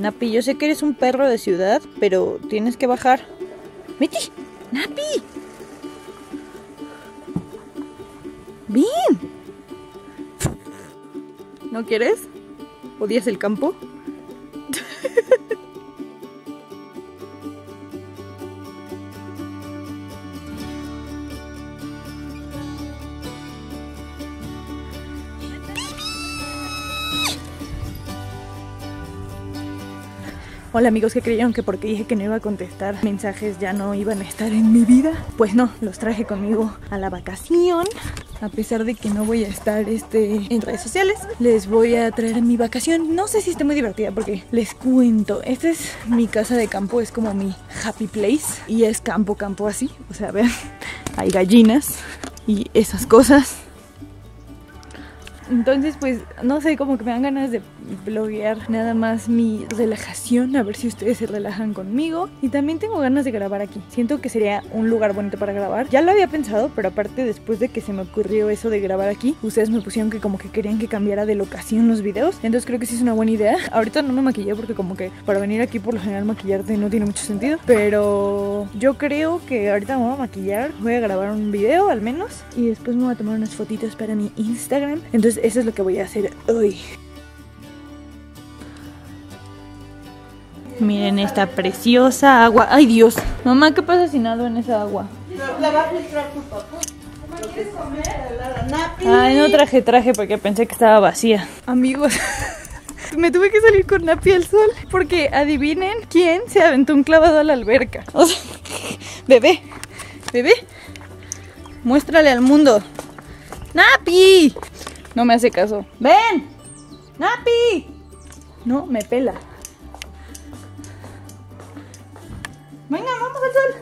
Napi, yo sé que eres un perro de ciudad, pero tienes que bajar. ¡Vete! ¡Napi! ¡Ven! ¿No quieres? ¿Odias el campo? Hola amigos, que creyeron que porque dije que no iba a contestar mensajes ya no iban a estar en mi vida. Pues no, los traje conmigo a la vacación. A pesar de que no voy a estar en redes sociales, les voy a traer mi vacación. No sé si esté muy divertida porque les cuento. Esta es mi casa de campo, es como mi happy place. Y es campo así. O sea, vean, hay gallinas y esas cosas. Entonces pues no sé, como que me dan ganas de bloguear nada más mi relajación, a ver si ustedes se relajan conmigo. Y también tengo ganas de grabar aquí, siento que sería un lugar bonito para grabar. Ya lo había pensado, pero aparte después de que se me ocurrió eso de grabar aquí, ustedes me pusieron que como que querían que cambiara de locación los videos. Entonces creo que sí es una buena idea. Ahorita no me maquillé porque como que para venir aquí por lo general maquillarte no tiene mucho sentido, pero yo creo que ahorita me voy a maquillar, voy a grabar un video al menos y después me voy a tomar unas fotitos para mi Instagram. Entonces eso es lo que voy a hacer hoy. Miren esta preciosa agua. ¡Ay, Dios! Mamá, ¿qué pasa si nado en esa agua? La va a filtrar tu papá. ¿No quieres comer? Napi. Ay, no traje porque pensé que estaba vacía. Amigos, me tuve que salir con Napi al sol porque adivinen quién se aventó un clavado a la alberca. O sea, bebé, muéstrale al mundo. ¡Napi! No me hace caso. ¡Ven! ¡Napi! No, me pela. Venga, vamos al sol.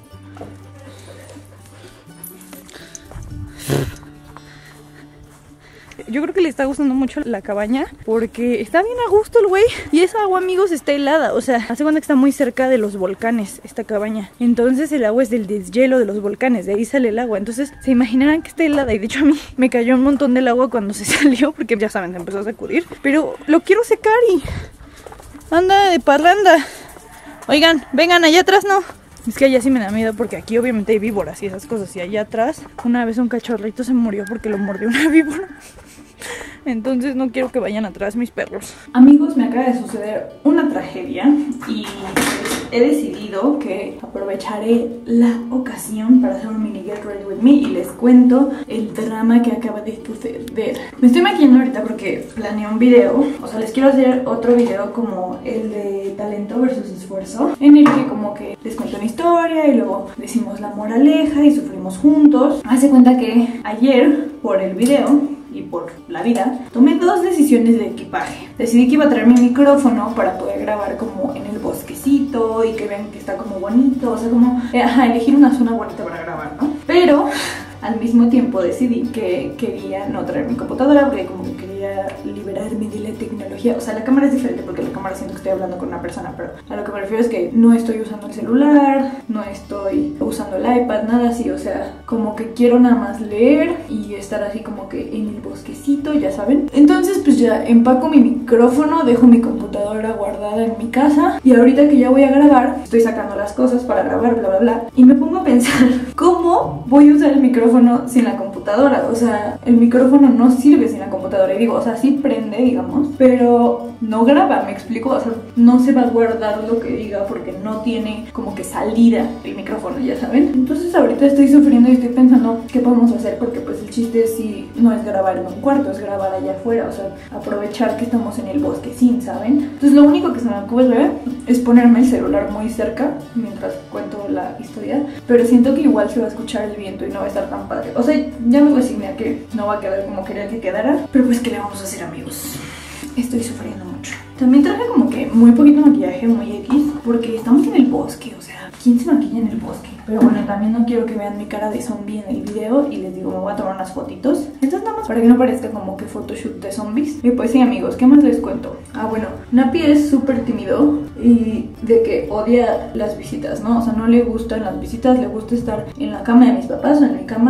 Yo creo que le está gustando mucho la cabaña porque está bien a gusto el güey. Y esa agua, amigos, está helada. O sea, hace cuenta que está muy cerca de los volcanes esta cabaña. Entonces el agua es del deshielo de los volcanes. De ahí sale el agua. Entonces se imaginarán que está helada. Y de hecho a mí me cayó un montón del agua cuando se salió, porque ya saben, se empezó a sacudir. Pero lo quiero secar y anda de parranda. Oigan, vengan, allá atrás no. Es que allá sí me da miedo porque aquí obviamente hay víboras y esas cosas. Y allá atrás, una vez un cachorrito se murió porque lo mordió una víbora. Entonces no quiero que vayan atrás mis perros. Amigos, me acaba de suceder una tragedia y he decidido que aprovecharé la ocasión para hacer un mini Get Ready With Me y les cuento el drama que acaba de suceder. Me estoy maquillando ahorita porque planeé un video. O sea, les quiero hacer otro video como el de talento versus esfuerzo, en el que como que les cuento una historia y luego decimos la moraleja y sufrimos juntos. Hace cuenta que ayer, por el video y por la vida, tomé dos decisiones de equipaje. Decidí que iba a traer mi micrófono para poder grabar como en el bosquecito y que vean que está como bonito, o sea, como elegir una zona bonita para grabar, ¿no? Pero al mismo tiempo decidí que quería no traer mi computadora porque como que quería liberarme de la tecnología. O sea, la cámara es diferente porque la cámara siento que estoy hablando con una persona, pero a lo que me refiero es que no estoy usando el celular, no estoy usando el iPad, nada así. O sea, como que quiero nada más leer y estar así como que en el bosquecito, ya saben. Entonces pues ya empaco mi micrófono, dejo mi computadora guardada en mi casa y ahorita que ya voy a grabar, estoy sacando las cosas para grabar, bla bla bla, y me pongo a pensar ¿cómo voy a usar el micrófono sin la computadora? O sea, el micrófono no sirve sin la computadora. Y digo, o sea, sí prende, digamos, pero no graba, ¿me explico? O sea, no se va a guardar lo que diga porque no tiene como que salida el micrófono, ya saben. Entonces ahorita estoy sufriendo y estoy pensando qué podemos hacer, porque pues el chiste sí no es grabar en un cuarto, es grabar allá afuera. O sea, aprovechar que estamos en el bosque, sin, ¿saben? Entonces lo único que se me ocurre es ponerme el celular muy cerca mientras cuento la historia, pero siento que igual se va a escuchar el viento y no va a estar tan padre. O sea, ya me resigné a que no va a quedar como quería que quedara, pero pues ¿qué le vamos a hacer, amigos? Estoy sufriendo mucho. También traje como que muy poquito maquillaje, muy X, porque estamos en el bosque, o sea, ¿quién se maquilla en el bosque? Pero bueno, también no quiero que vean mi cara de zombie en el video y les digo, me voy a tomar unas fotitos. Entonces nada más para que no parezca como que photoshoot de zombies. Y pues sí, amigos, ¿qué más les cuento? Ah, bueno, Napi es súper tímido y de que odia las visitas, ¿no? O sea, no le gustan las visitas, le gusta estar en la cama de mis papás o en mi cama y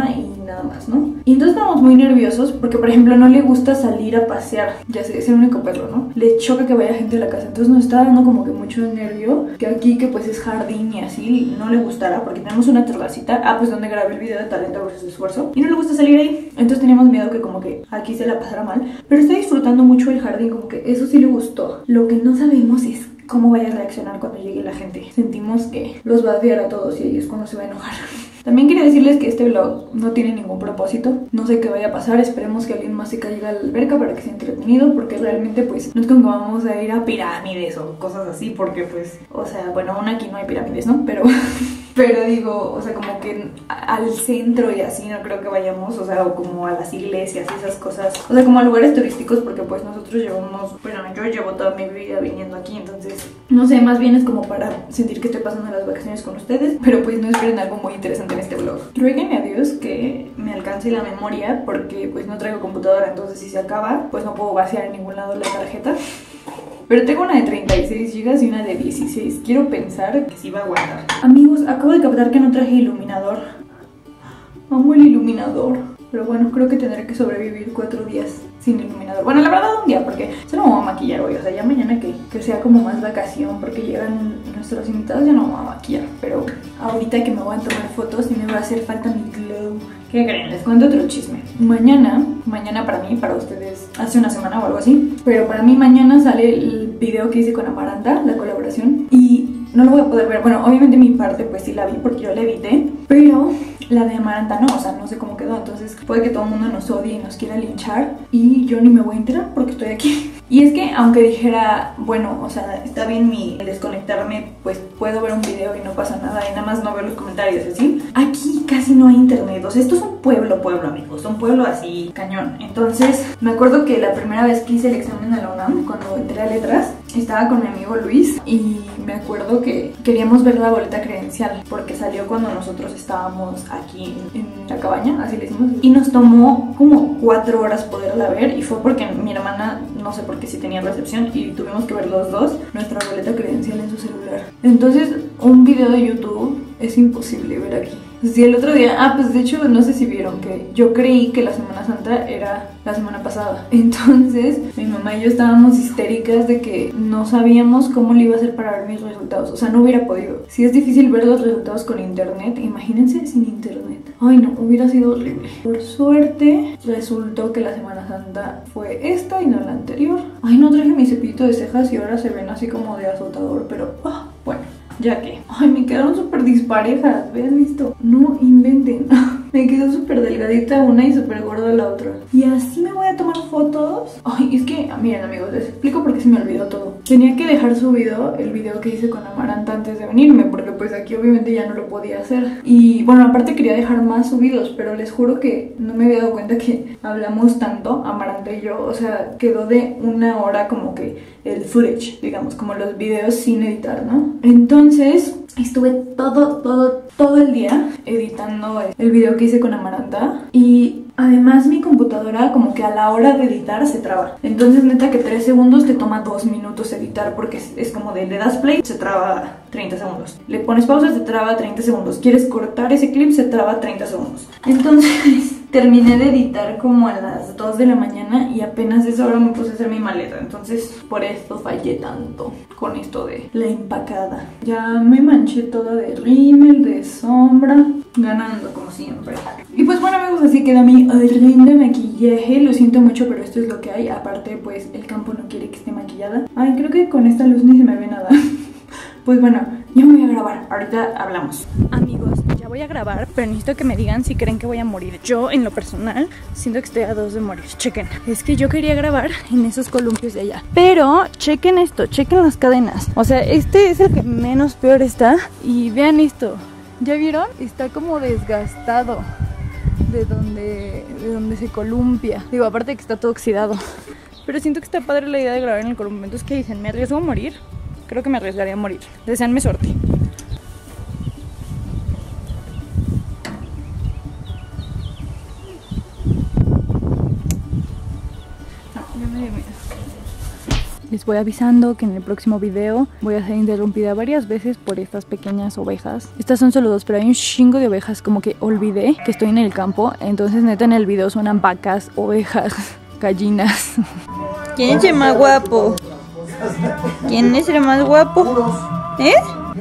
nada más, ¿no? Y entonces estábamos muy nerviosos porque, por ejemplo, no le gusta salir a pasear. Ya sé, es el único perro, ¿no? Le choca que vaya gente a la casa. Entonces nos está dando como que mucho nervio que aquí, que pues es jardín y así, no le gustará porque tenemos una terracita, pues donde grabé el video de talento versus esfuerzo, y no le gusta salir ahí. Entonces teníamos miedo que como que aquí se la pasara mal, pero está disfrutando mucho el jardín, como que eso sí le gustó. Lo que no sabemos es cómo vaya a reaccionar cuando llegue la gente. Sentimos que los va a odiar a todos y ahí es cuando se va a enojar. También quería decirles que este vlog no tiene ningún propósito. No sé qué vaya a pasar. Esperemos que alguien más se caiga a la alberca para que sea entretenido, porque realmente pues no es como que vamos a ir a pirámides o cosas así, porque pues, o sea, bueno, aún aquí no hay pirámides, ¿no? Pero digo, o sea, como que al centro y así no creo que vayamos, o sea, o como a las iglesias y esas cosas, o sea, como a lugares turísticos, porque pues nosotros llevamos, bueno, yo llevo toda mi vida viniendo aquí, entonces, no sé, más bien es como para sentir que estoy pasando las vacaciones con ustedes, pero pues no esperen algo muy interesante en este vlog. Ruéguenme a Dios que me alcance la memoria, porque pues no traigo computadora, entonces si se acaba, pues no puedo vaciar en ningún lado la tarjeta. Pero tengo una de 36 GB y una de 16. Quiero pensar que sí va a aguantar. Amigos, acabo de captar que no traje iluminador. Amo el iluminador. Pero bueno, creo que tendré que sobrevivir 4 días sin iluminador. Bueno, la verdad un día, porque solo me voy a maquillar hoy. O sea, ya mañana que sea como más vacación, porque llegan nuestros invitados, ya no me voy a maquillar. Pero ahorita que me voy a tomar fotos y me va a hacer falta mi glow. ¿Qué creen? Les cuento otro chisme. Mañana para mí, para ustedes hace una semana o algo así, pero para mí mañana sale el video que hice con Amaranta, la colaboración, y no lo voy a poder ver. Bueno, obviamente mi parte pues sí la vi porque yo la edité, pero la de Amaranta no, o sea, no sé cómo quedó. Entonces puede que todo el mundo nos odie y nos quiera linchar y yo ni me voy a enterar porque estoy aquí. Y es que aunque dijera, bueno, o sea, está bien mi desconectarme, pues puedo ver un video y no pasa nada y nada más no veo los comentarios, ¿sí? Aquí casi no hay internet, o sea, esto es un pueblo, amigos, un pueblo así cañón. Entonces me acuerdo que la primera vez que hice el examen de la UNAM, cuando entré a letras, estaba con mi amigo Luis y me acuerdo que queríamos ver la boleta credencial porque salió cuando nosotros estábamos aquí en la cabaña, así le decimos, y nos tomó como 4 horas poderla ver, y fue porque mi hermana, no sé por qué sí tenía recepción, y tuvimos que ver los dos nuestra boleta credencial en su celular. Entonces un video de YouTube es imposible ver aquí. Sí, el otro día, pues de hecho no sé si vieron que yo creí que la Semana Santa era la semana pasada. Entonces mi mamá y yo estábamos histéricas de que no sabíamos cómo le iba a hacer para ver mis resultados. O sea, no hubiera podido. Si es difícil ver los resultados con internet, imagínense sin internet. Ay no, hubiera sido horrible. Por suerte resultó que la Semana Santa fue esta y no la anterior. Ay, no traje mi cepillito de cejas y ahora se ven así como de azotador, pero bueno. Ya que, ay, me quedaron súper disparejas, ¿vean esto? No inventen. Me quedó súper delgadita una y súper gorda la otra. Y así me voy a tomar fotos. Ay, es que, miren amigos, les explico por qué se me olvidó todo. Tenía que dejar subido el video que hice con Amaranta antes de venirme, porque pues aquí obviamente ya no lo podía hacer. Y bueno, aparte quería dejar más subidos, pero les juro que no me había dado cuenta que hablamos tanto, Amaranta y yo. O sea, quedó de 1 hora como que el footage, digamos, como los videos sin editar, ¿no? Entonces estuve todo el día editando el video que hice con Amaranta, y además mi computadora como que a la hora de editar se traba. Entonces neta que 3 segundos te toma 2 minutos editar, porque es como de le das play, se traba 30 segundos. Le pones pausa, se traba 30 segundos. Quieres cortar ese clip, se traba 30 segundos. Entonces terminé de editar como a las 2 de la mañana y apenas a esa hora me puse a hacer mi maleta. Entonces por eso fallé tanto con esto de la empacada. Ya me manché toda de rímel, de sombra, ganando como siempre. Y pues bueno amigos, así queda mi ring de maquillaje. Lo siento mucho, pero esto es lo que hay. Aparte pues el campo no quiere que esté maquillada. Ay, creo que con esta luz ni se me ve nada. Pues bueno, ya me voy a grabar, ahorita hablamos. Amigos, ya voy a grabar, pero necesito que me digan si creen que voy a morir. Yo, en lo personal, siento que estoy a 2 de morir. Chequen, es que yo quería grabar en esos columpios de allá, pero chequen esto, chequen las cadenas. O sea, este es el que menos peor está. Y vean esto, ¿ya vieron? Está como desgastado de donde se columpia. Digo, aparte de que está todo oxidado. Pero siento que está padre la idea de grabar en el columpio. Entonces, ¿qué dicen? ¿Me arriesgo a morir? Creo que me arriesgaría a morir. Deseanme suerte. No, ya me dio miedo. Les voy avisando que en el próximo video voy a ser interrumpida varias veces por estas pequeñas ovejas. Estas son solo 2, pero hay un chingo de ovejas, como que olvidé que estoy en el campo. Entonces neta en el video suenan vacas, ovejas, gallinas. ¿Quién es el más guapo? ¿Quién es el más guapo? ¿Eh?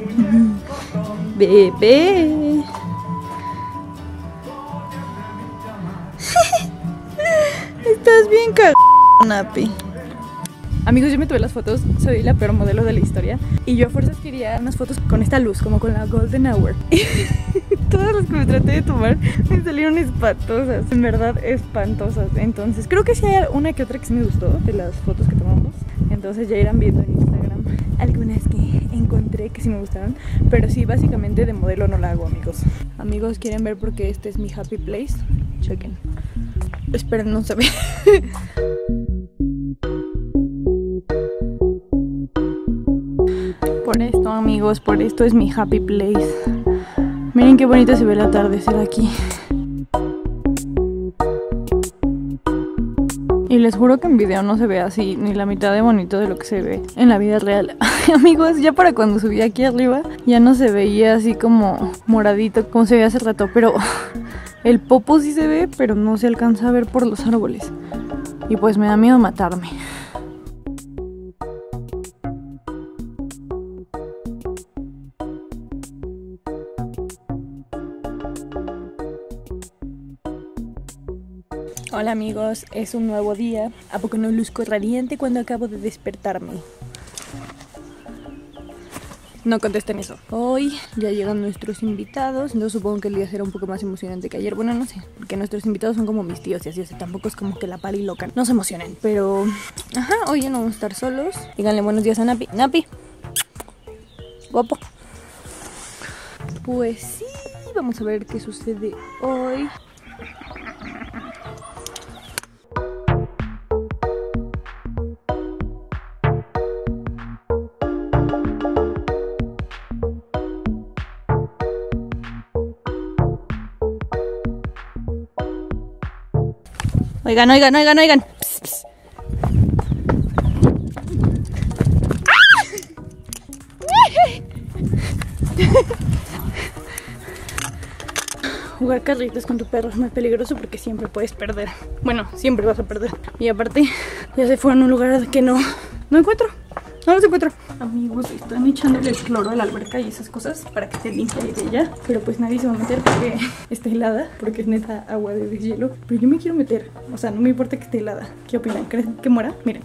Bebé. Estás bien cagado, Napi. Amigos, yo me tomé las fotos, soy la peor modelo de la historia. Y yo a fuerzas quería unas fotos con esta luz, como con la Golden Hour. Todas las que me traté de tomar me salieron espantosas, en verdad espantosas. Entonces creo que sí hay una que otra que sí me gustó de las fotos que tomamos. Entonces ya irán viendo en Instagram algunas que encontré que sí me gustaron. Pero sí, básicamente de modelo no la hago, amigos. Amigos, ¿quieren ver por qué este es mi happy place? Chequen. Esperen, no se ve. Por esto, amigos, por esto es mi happy place. Miren qué bonito se ve el atardecer aquí. Y les juro que en video no se ve así, ni la mitad de bonito de lo que se ve en la vida real. Amigos, ya para cuando subí aquí arriba, ya no se veía así como moradito, como se veía hace rato. Pero el popo sí se ve, pero no se alcanza a ver por los árboles. Y pues me da miedo matarme. Hola amigos, es un nuevo día. ¿A poco no luzco radiante cuando acabo de despertarme? No contesten eso. Hoy ya llegan nuestros invitados. No supongo que el día será un poco más emocionante que ayer. Bueno, no sé, porque nuestros invitados son como mis tíos y así, o sea, tampoco es como que la pari loca. No se emocionen, pero... Ajá, hoy ya no vamos a estar solos. Díganle buenos días a Napi. Napi, guapo. Pues sí, vamos a ver qué sucede hoy. Oigan, oigan, oigan, oigan. Pss, pss. Jugar carritos con tu perro es muy peligroso porque siempre puedes perder. Bueno, siempre vas a perder. Y aparte, ya se fueron a un lugar que no encuentro. No los encuentro. Amigos, están echándole el cloro a la alberca y esas cosas para que se limpie de ella. Pero pues nadie se va a meter porque está helada, porque es neta agua de deshielo. Pero yo me quiero meter, o sea, no me importa que esté helada. ¿Qué opinan? ¿Creen que muera? Miren.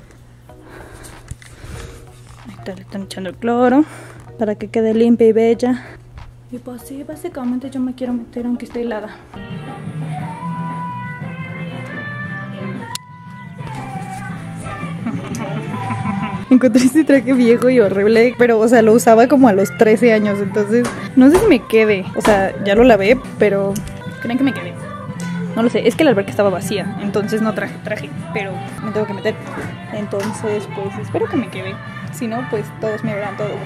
Ahí está, le están echando el cloro para que quede limpia y bella. Y pues sí, básicamente yo me quiero meter aunque esté helada. Encontré este traje viejo y horrible, pero, o sea, lo usaba como a los 13 años, entonces no sé si me quede. O sea, ya lo lavé, pero ¿creen que me quede? No lo sé, es que la alberca estaba vacía, entonces no traje, pero me tengo que meter. Entonces, pues espero que me quede. Si no, pues todos me verán todo.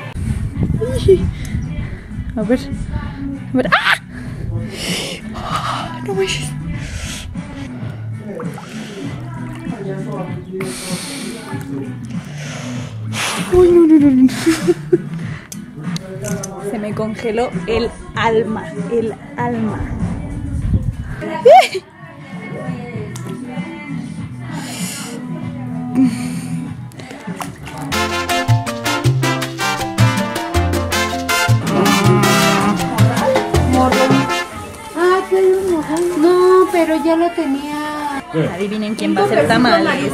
A ver. ¡Ah! No manches. Uy, no. Se me congeló el alma, No, pero ya lo tenía. Adivinen quién va a hacer tamales.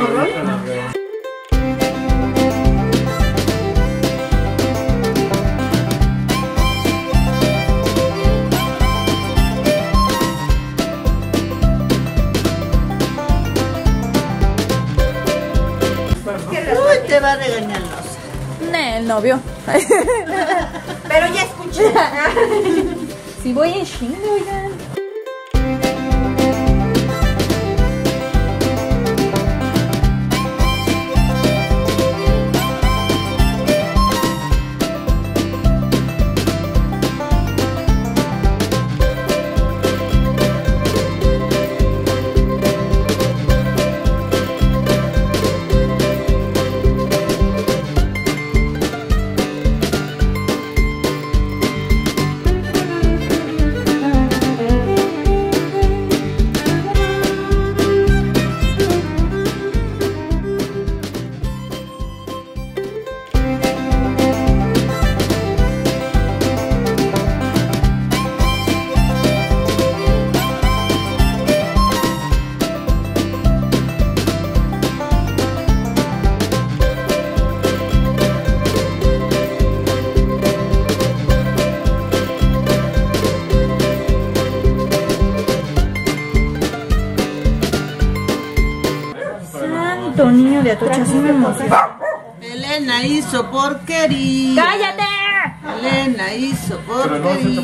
Te va a regañarnos. El novio. Pero ya escuché. Si voy en chingo, oigan. un niño de Atocha, así me emociona. Elena hizo porquería. ¡Cállate! Elena hizo porquería.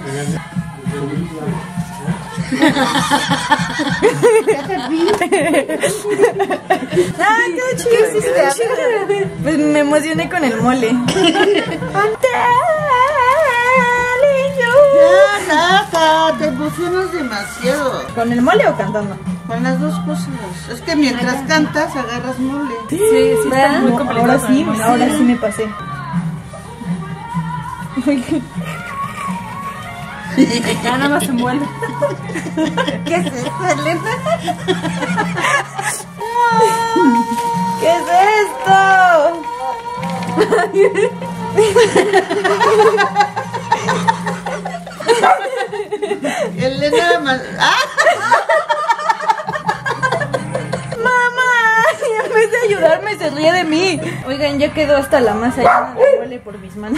¡Ay, qué chido! Pues me emocioné con el mole. Ya, Nata, te emocionas demasiado. ¿Con el mole o cantando? Con las dos cosas. Es que mientras cantas agarras mole. Sí, está muy complicado. Ahora sí me pasé. Ya nada más se envuelve. ¿Qué es eso, Elena? ¿Qué es esto? Elena, ¡Mamá! En vez de ayudarme se ríe de mí. Oigan, ya quedó hasta la masa llena de mole por mis manos.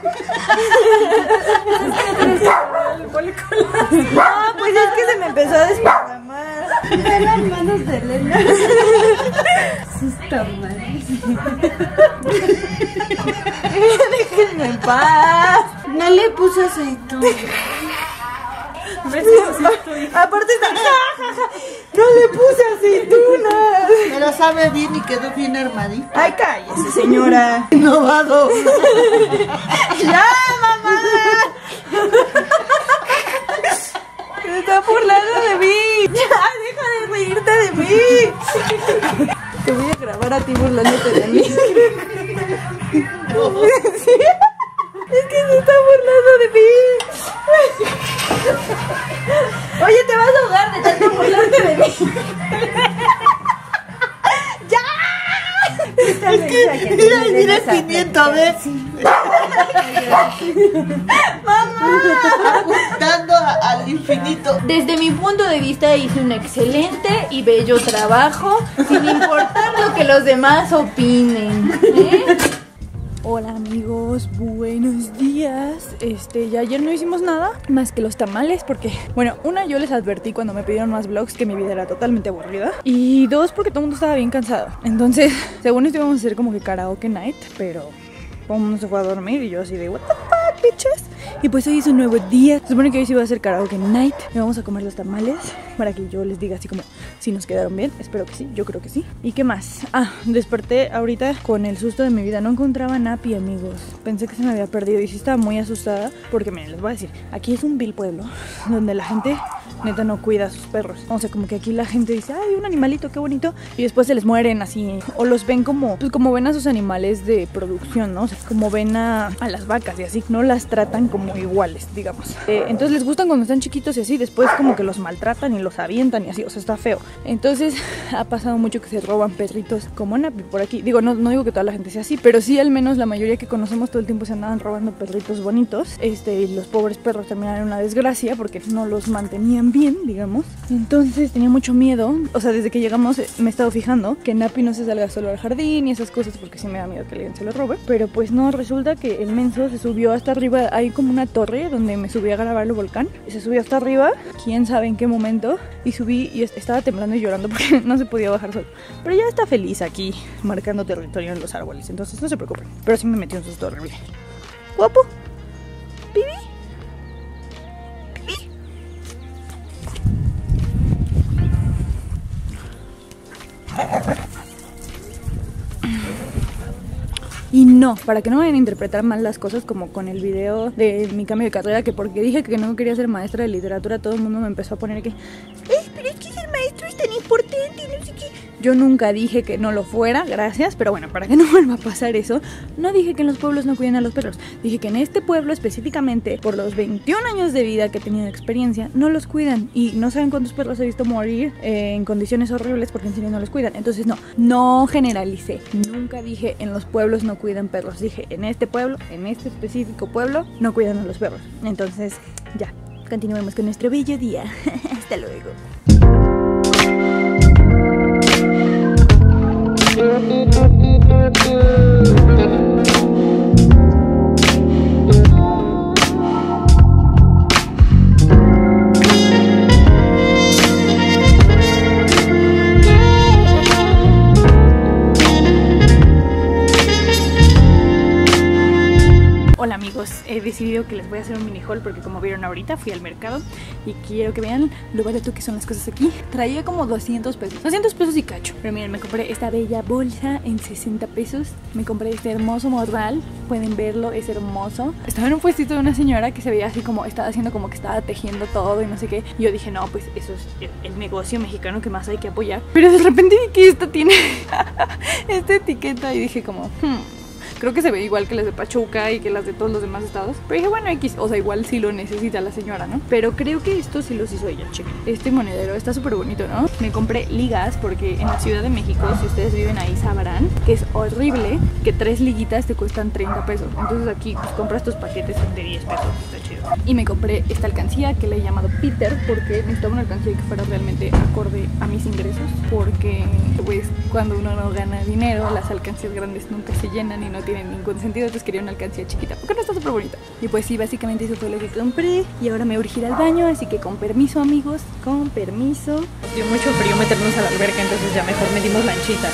No, pues es que se me empezó a desparramar. Están las manos de Elena. Está mal. Déjenme en paz. No le puse aceituna. Aparte está. No le puse aceituna. Pero sabe bien y quedó bien armadito. Ay, cállese, señora. Innovado. ¡Ya, mamá! Se está burlando de mí. ¡Ya, deja de reírte de mí! Te voy a grabar a ti burlándote de mí. ¿Sí? Es que se está burlando de mí. Oye, te vas a ahogar de tanto burlarte de mí. ¡Ya! Mira el pimiento, ¿ves? ¡Mamá! Apuntando al infinito. Desde mi punto de vista hice un excelente y bello trabajo, sin importar lo que los demás opinen. Hola amigos, buenos días. Ya ayer no hicimos nada más que los tamales porque, bueno, una, yo les advertí cuando me pidieron más vlogs que mi vida era totalmente aburrida. Y dos, porque todo el mundo estaba bien cansado. Entonces, según esto íbamos a hacer como que karaoke night, pero todo el mundo se fue a dormir y yo así de what the fuck, bitches. Y pues hoy es un nuevo día. Se supone que hoy sí va a ser karaoke night. Y vamos a comer los tamales para que yo les diga así como si nos quedaron bien. Espero que sí, yo creo que sí. ¿Y qué más? Desperté ahorita con el susto de mi vida. No encontraba a Napi, amigos. Pensé que se me había perdido y sí estaba muy asustada. Porque miren, les voy a decir, aquí es un vil pueblo donde la gente neta no cuida a sus perros. O sea, como que aquí la gente dice, ay, un animalito, qué bonito. Y después se les mueren así. O los ven como, pues como ven a sus animales de producción, ¿no? O sea, como ven a las vacas y así. No las tratan como iguales, digamos. Entonces les gustan cuando están chiquitos y así. Después como que los maltratan y los avientan y así. O sea, está feo. Entonces ha pasado mucho que se roban perritos como Napi por aquí. Digo, no digo que toda la gente sea así, pero sí al menos la mayoría que conocemos todo el tiempo se andaban robando perritos bonitos. Y los pobres perros terminaron en una desgracia porque no los mantenían bien, digamos. Entonces tenía mucho miedo. O sea, desde que llegamos me he estado fijando que Napi no se salga solo al jardín y esas cosas porque sí me da miedo que alguien se lo robe. Pero pues no, resulta que el menso se subió hasta arriba. Hay como una torre donde me subí a grabar el volcán. Se subió hasta arriba, quién sabe en qué momento. Y subí y estaba temblando y llorando porque no se podía bajar solo. Pero ya está feliz aquí, marcando territorio en los árboles. Entonces no se preocupen. Pero sí me metió un susto horrible. Guapo. Pibi. Y no, para que no vayan a interpretar mal las cosas como con el video de mi cambio de carrera, que porque dije que no quería ser maestra de literatura, todo el mundo me empezó a poner que pero es que ser maestro es tan importante, no sé qué. Yo nunca dije que no lo fuera, gracias, pero bueno, para que no vuelva a pasar eso, no dije que en los pueblos no cuiden a los perros. Dije que en este pueblo específicamente, por los 21 años de vida que he tenido de experiencia, no los cuidan. Y no saben cuántos perros he visto morir en condiciones horribles porque en serio no los cuidan. Entonces no generalicé. Nunca dije en los pueblos no cuidan perros. Dije en este pueblo, en este específico pueblo, no cuidan a los perros. Entonces, ya, continuemos con nuestro bello día. Hasta luego. Hola amigos, he decidido que les voy a hacer un mini haul porque como vieron ahorita fui al mercado y quiero que vean lo barato que son las cosas aquí. Traía como 200 pesos, 200 pesos y cacho. Pero miren, me compré esta bella bolsa en 60 pesos. Me compré este hermoso morral, pueden verlo, es hermoso. Estaba en un puestito de una señora que se veía así como, estaba haciendo como que estaba tejiendo todo y no sé qué. Y yo dije, no, pues eso es el negocio mexicano que más hay que apoyar. Pero de repente vi que esta tiene esta etiqueta y dije como, creo que se ve igual que las de Pachuca y que las de todos los demás estados. Pero dije, bueno, X, o sea, igual sí lo necesita la señora, ¿no? Pero creo que esto sí los hizo ella, chequen. Este monedero está súper bonito, ¿no? Me compré ligas porque en la Ciudad de México, si ustedes viven ahí, sabrán que es horrible que 3 liguitas te cuestan 30 pesos. Entonces aquí pues compras tus paquetes de 10 pesos, está chido. Y me compré esta alcancía que le he llamado Peter porque necesitaba una alcancía que fuera realmente acorde a mis ingresos. Porque pues cuando uno no gana dinero, las alcancías grandes nunca se llenan y no tienen ningún sentido, entonces quería una alcancía chiquita porque no está súper bonita. Y pues sí, básicamente eso fue lo que compré y ahora me urgí ir al baño, así que con permiso amigos, con permiso. Dio mucho frío meternos a la alberca, entonces ya mejor metimos lanchita.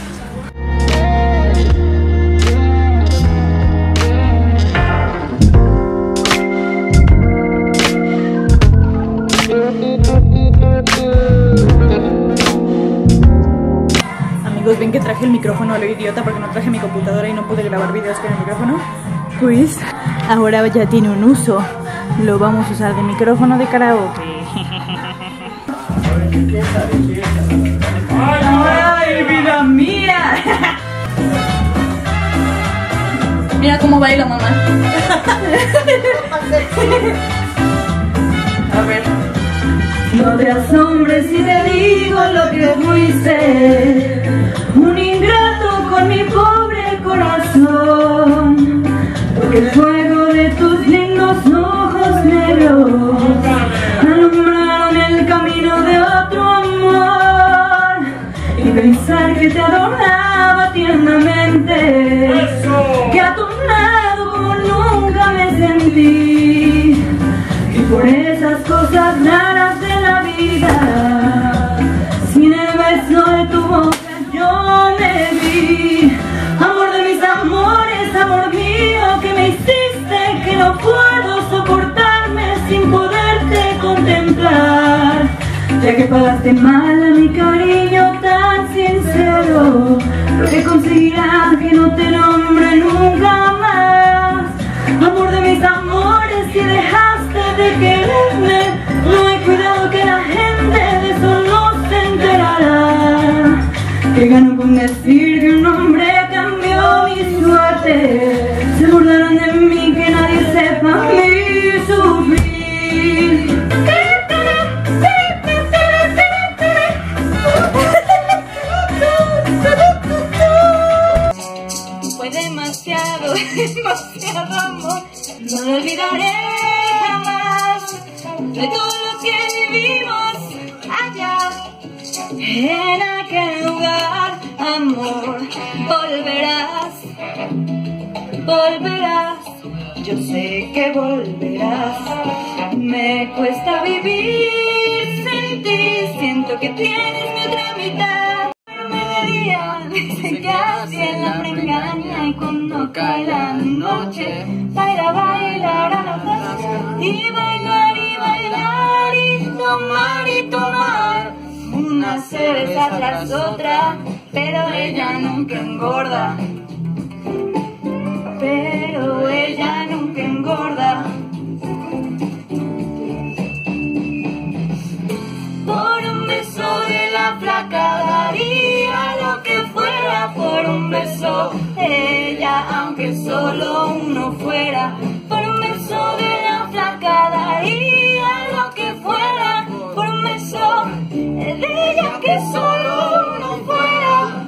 Amigos, ven que traje el micrófono a lo idiota porque no traje mi computadora y no pude grabar videos con el micrófono. Pues ahora ya tiene un uso. Lo vamos a usar de micrófono de karaoke. ¡Ay, vida mía! Mira cómo baila mamá. A ver. No te asombres si te digo lo que fuiste, un ingrato con mi pobre corazón, porque el fuego de tus lindos ojos negros alumbraron el camino de otro amor, y pensar que te adoraba tiernamente, que a tu lado como nunca me sentí, y por esas cosas raras de la vida, sin el beso de tu boca yo me vi. Amor de mis amores, amor mío, que me hiciste que no puedo soportarme sin poderte contemplar, ya que pagaste mal a mi cariño tan sincero, lo que conseguirá que no te nombre nunca más. Amor de mis amores, si dejaste de quererme, no he cuidado que la gente de eso no se enterará, que gano con decir que un hombre cambió mi suerte, se burlaron de mí, que nadie sepa mi sufrir. Fue demasiado, demasiado amor, no lo olvidaré jamás, de todo lo que vivimos allá, en aquel lugar, amor, volverás, volverás, yo sé que volverás, me cuesta vivir sin ti, siento que tienes mi otra mitad. Dicen que así en la engaña y cuando cae la noche baila, bailar a la plaza y bailar y bailar y tomar una cerveza tras otra, pero ella nunca engorda, pero ella nunca engorda. Por un beso de la flaca daría lo que fuera, por un beso de ella, aunque solo uno fuera, por un beso de la flaca daría lo que fuera, por un beso de ella, que solo uno fuera,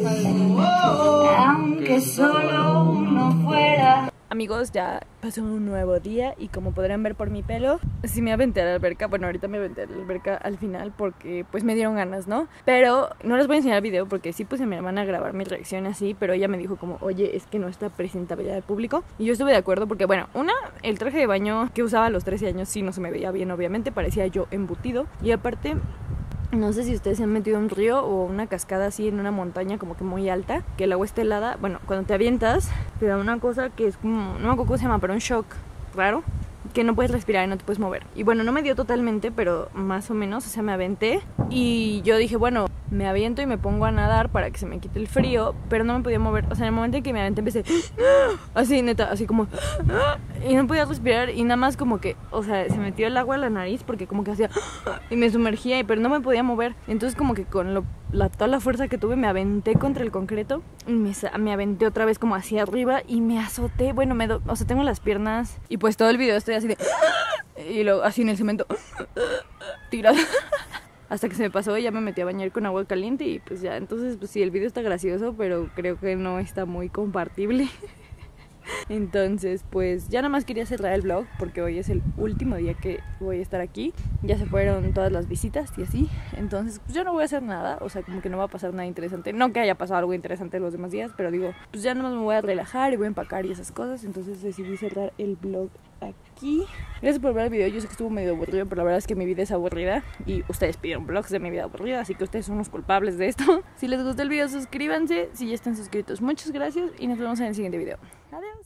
aunque solo uno fuera. Amigos, ya pasó un nuevo día y como podrán ver por mi pelo, sí me aventé a la alberca. Bueno, ahorita me aventé a la alberca al final porque pues me dieron ganas, ¿no? Pero no les voy a enseñar el video porque sí puse a mi hermana a grabar mi reacción así, pero ella me dijo como, oye, es que no está presentable al público. Y yo estuve de acuerdo porque, bueno, el traje de baño que usaba a los 13 años sí no se me veía bien, obviamente, parecía yo embutido. Y aparte, No sé si ustedes se han metido en un río o una cascada así en una montaña como que muy alta, que el agua está helada. Bueno, cuando te avientas te da una cosa que es como, no me acuerdo cómo se llama, pero un shock raro, que no puedes respirar y no te puedes mover. Y bueno, no me dio totalmente, pero más o menos, o sea, me aventé y yo dije, bueno, me aviento y me pongo a nadar para que se me quite el frío, pero no me podía mover. O sea, en el momento en que me aventé empecé así, neta, así como y no podía respirar y nada más como que, o sea, se metió el agua a la nariz porque como que hacía y me sumergía, pero no me podía mover. Entonces como que con toda la fuerza que tuve me aventé contra el concreto y me aventé otra vez como hacia arriba y me azoté. Bueno, o sea, tengo las piernas y pues todo el video estoy así de y luego así en el cemento tirada hasta que se me pasó y ya me metí a bañar con agua caliente y pues ya. Entonces pues sí, el video está gracioso, pero creo que no está muy compartible. Entonces pues ya nada más quería cerrar el vlog porque hoy es el último día que voy a estar aquí. Ya se fueron todas las visitas y así. Entonces pues yo no voy a hacer nada, o sea, como que no va a pasar nada interesante. No que haya pasado algo interesante los demás días, pero digo, pues ya nada más me voy a relajar y voy a empacar y esas cosas. Entonces decidí cerrar el vlog aquí. Gracias por ver el video, yo sé que estuvo medio aburrido, pero la verdad es que mi vida es aburrida y ustedes pidieron vlogs de mi vida aburrida, así que ustedes son los culpables de esto. Si les gustó el video, suscríbanse. Si ya están suscritos, muchas gracias y nos vemos en el siguiente video. Adiós.